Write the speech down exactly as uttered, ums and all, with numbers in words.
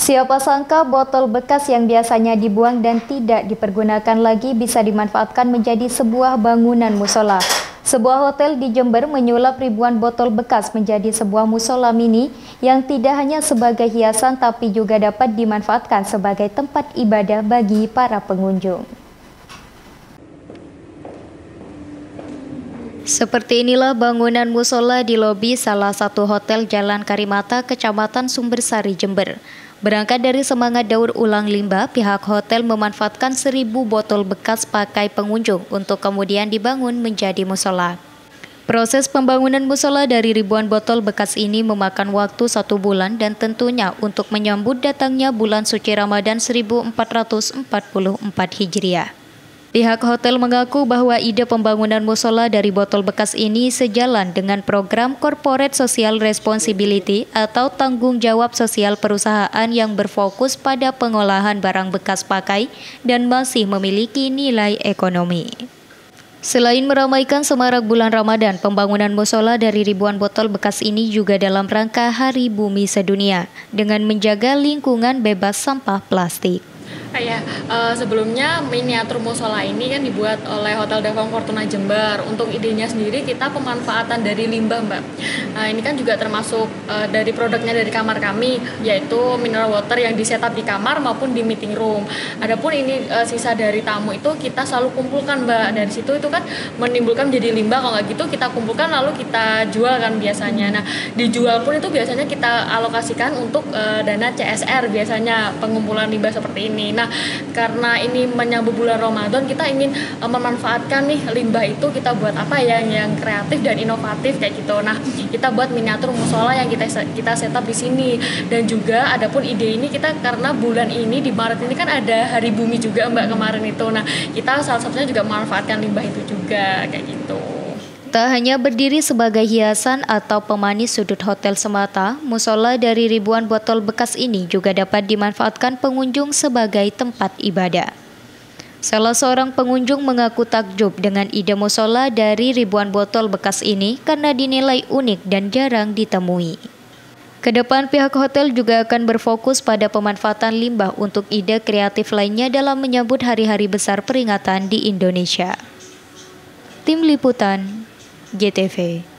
Siapa sangka botol bekas yang biasanya dibuang dan tidak dipergunakan lagi bisa dimanfaatkan menjadi sebuah bangunan musola. Sebuah hotel di Jember menyulap ribuan botol bekas menjadi sebuah musola mini yang tidak hanya sebagai hiasan tapi juga dapat dimanfaatkan sebagai tempat ibadah bagi para pengunjung. Seperti inilah bangunan musola di lobi salah satu hotel Jalan Karimata, Kecamatan Sumbersari, Jember. Berangkat dari semangat daur ulang limbah, pihak hotel memanfaatkan seribu botol bekas pakai pengunjung untuk kemudian dibangun menjadi musola. Proses pembangunan musola dari ribuan botol bekas ini memakan waktu satu bulan dan tentunya untuk menyambut datangnya bulan suci Ramadan seribu empat ratus empat puluh empat Hijriah. Pihak hotel mengaku bahwa ide pembangunan musola dari botol bekas ini sejalan dengan program Corporate Social Responsibility atau tanggung jawab sosial perusahaan yang berfokus pada pengolahan barang bekas pakai dan masih memiliki nilai ekonomi. Selain meramaikan semarak bulan Ramadan, pembangunan musola dari ribuan botol bekas ini juga dalam rangka Hari Bumi Sedunia dengan menjaga lingkungan bebas sampah plastik. Kayak uh, sebelumnya miniatur musola ini kan dibuat oleh Hotel Devang Fortuna Jember. Untuk idenya sendiri kita pemanfaatan dari limbah, Mbak. Nah, ini kan juga termasuk uh, dari produknya dari kamar kami, yaitu mineral water yang disetup di kamar maupun di meeting room. Adapun ini uh, sisa dari tamu itu kita selalu kumpulkan, Mbak. Dari situ itu kan menimbulkan jadi limbah. Kalau nggak gitu kita kumpulkan lalu kita jual kan biasanya. Nah, dijual pun itu biasanya kita alokasikan untuk uh, dana C S R biasanya pengumpulan limbah seperti ini. Nah, Nah, karena ini menyambut bulan Ramadan, kita ingin uh, memanfaatkan nih limbah itu kita buat apa ya yang kreatif dan inovatif kayak gitu. Nah, kita buat miniatur musola yang kita kita setup di sini. Dan juga adapun ide ini kita karena bulan ini di Maret ini kan ada Hari Bumi juga, Mbak, kemarin itu. Nah, kita salah satunya juga memanfaatkan limbah itu juga kayak gitu. Tak hanya berdiri sebagai hiasan atau pemanis sudut hotel semata, musola dari ribuan botol bekas ini juga dapat dimanfaatkan pengunjung sebagai tempat ibadah. Salah seorang pengunjung mengaku takjub dengan ide musola dari ribuan botol bekas ini karena dinilai unik dan jarang ditemui. Kedepan pihak hotel juga akan berfokus pada pemanfaatan limbah untuk ide kreatif lainnya dalam menyambut hari-hari besar peringatan di Indonesia. Tim Liputan G T V.